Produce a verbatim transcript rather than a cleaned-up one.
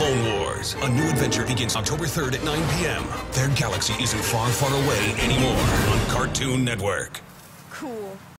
Clone Wars. A new adventure begins October third at nine p m Their galaxy isn't far, far away anymore on Cartoon Network. Cool.